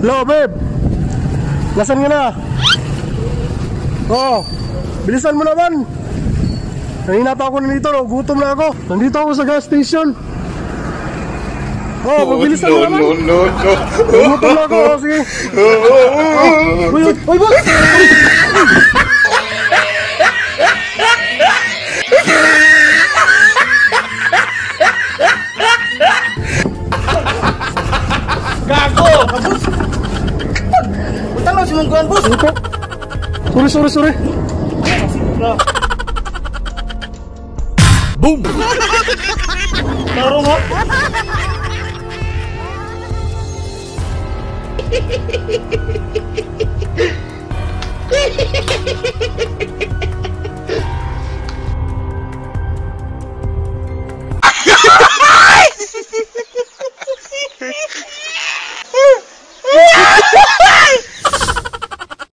Hello, babe. Nasaan ka na? Oo. Bilisan mo naman. Nanginata ako nandito, no? Gutom na ako. Nandito ako sa gas station. Magbilisan mo naman. Gutom na ako, sige. Uy, boss! Gago! Punta lang si Mungguan, boss! Sorry. Boom! Laro mo?